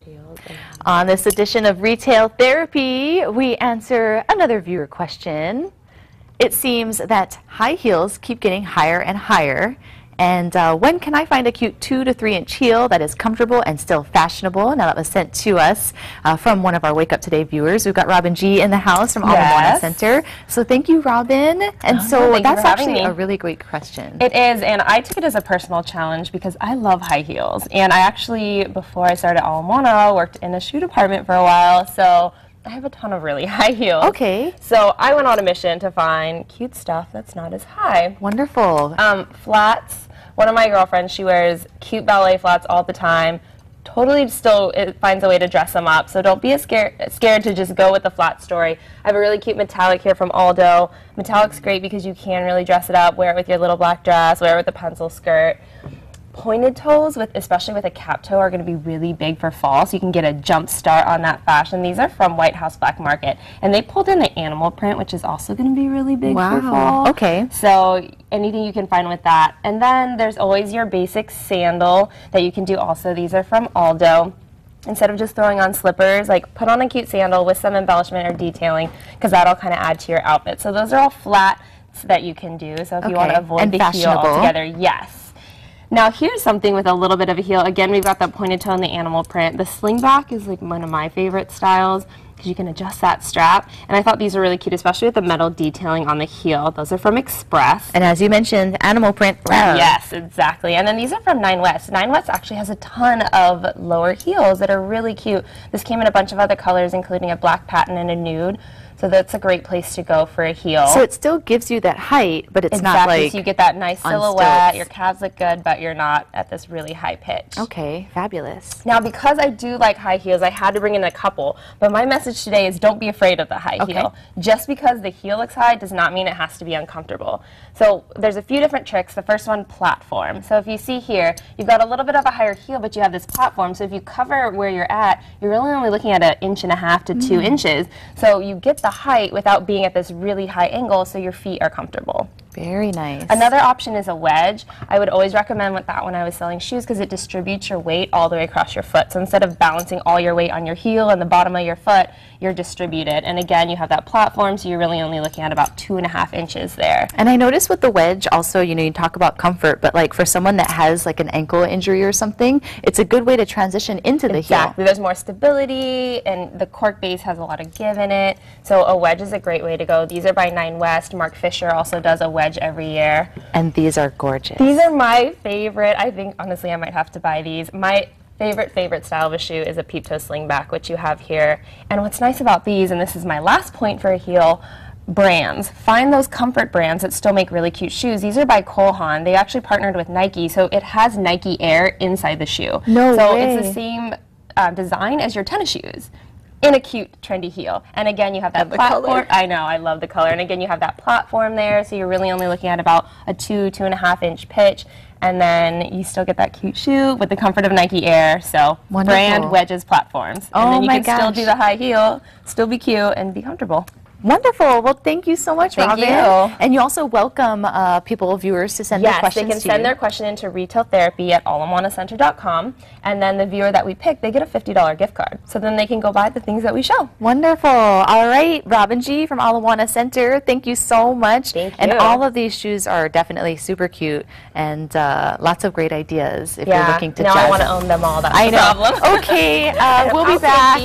heels. On this edition of Retail Therapy, we answer another viewer question. It seems that high heels keep getting higher and higher. And when can I find a cute 2 to 3 inch heel that is comfortable and still fashionable? Now, that was sent to us from one of our Wake Up Today viewers. We've got Robin G in the house from Ala Moana Center. So thank you, Robin. And so that's actually a really great question. It is, and I took it as a personal challenge because I love high heels. And I actually, before I started Ala Moana, worked in a shoe department for a while. So I have a ton of really high heels. Okay. So I went on a mission to find cute stuff that's not as high. Wonderful. Flats. One of my girlfriends, she wears cute ballet flats all the time. Totally still finds a way to dress them up. So don't be scared to just go with the flat story. I have a really cute metallic here from Aldo. Metallic's great because you can really dress it up. Wear it with your little black dress. Wear it with a pencil skirt. Pointed toes, especially with a cap toe, are going to be really big for fall, so you can get a jump start on that fashion. These are from White House Black Market, and they pulled in the animal print, which is also going to be really big for fall. Okay. So anything you can find with that. And then there's always your basic sandal that you can do also. These are from Aldo. Instead of just throwing on slippers, like put on a cute sandal with some embellishment or detailing, because that'll kind of add to your outfit. So those are all flats that you can do. So if you want to avoid the heel altogether, yes. Now here's something with a little bit of a heel. Again, we've got that pointed toe and the animal print. The slingback is like one of my favorite styles because you can adjust that strap. And I thought these were really cute, especially with the metal detailing on the heel. Those are from Express. And as you mentioned, animal print. Yes, exactly. And then these are from Nine West. Nine West actually has a ton of lower heels that are really cute. This came in a bunch of other colors, including a black patent and a nude. So that's a great place to go for a heel. So it still gives you that height, but it's not like so you get that nice silhouette, your calves look good, but you're not at this really high pitch. Okay, fabulous. Now, because I do like high heels, I had to bring in a couple, but my message today is don't be afraid of the high heel. Just because the heel looks high does not mean it has to be uncomfortable. So there's a few different tricks. The first one, platform. So if you see here, you've got a little bit of a higher heel, but you have this platform, so if you cover where you're at, you're really only looking at 1.5 to 2 inches. So you get the height without being at this really high angle, so your feet are comfortable. Very nice. Another option is a wedge. I would always recommend that when I was selling shoes because it distributes your weight all the way across your foot. So instead of balancing all your weight on your heel and the bottom of your foot, you're distributed. And again, you have that platform, so you're really only looking at about 2.5 inches there. And I noticed with the wedge also, you know, you talk about comfort, but like for someone that has like an ankle injury or something, it's a good way to transition into the heel. Exactly. There's more stability, and the cork base has a lot of give in it. So a wedge is a great way to go. These are by Nine West. Mark Fisher also does a wedge every year. And these are gorgeous. These are my favorite. I think, honestly, I might have to buy these. My favorite style of a shoe is a peep toe slingback, which you have here. And what's nice about these, and this is my last point for a heel, brands. Find those comfort brands that still make really cute shoes. These are by Cole Haan. They actually partnered with Nike, so it has Nike Air inside the shoe. So it's the same design as your tennis shoes in a cute, trendy heel. And again, you have that platform. Color. I know, I love the color. And again, you have that platform there, so you're really only looking at about a 2.5 inch pitch. And then you still get that cute shoe with the comfort of Nike Air. So brand, wedges, platforms. And then you can still do the high heel, still be cute, and be comfortable. Wonderful. Well, thank you so much, Robin. Thank you. And you also welcome viewers to send their questions to you. Yes, they can send their question into retailtherapy@alamoanacenter.com, and then the viewer that we pick, they get a $50 gift card. So then they can go buy the things that we show. Wonderful. All right, Robin G from Ala Moana Center, thank you so much. Thank you. And all of these shoes are definitely super cute and lots of great ideas if you're looking to jazz now I want to own them all. That's the problem. Okay, we'll be back.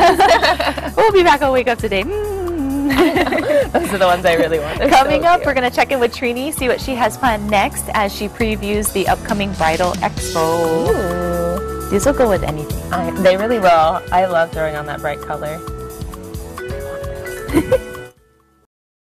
We'll be back on Wake Up Today. Those are the ones I really want. Coming up, we're going to check in with Trini, see what she has planned next as she previews the upcoming Bridal Expo. Ooh. These will go with anything. They really will. I love throwing on that bright color.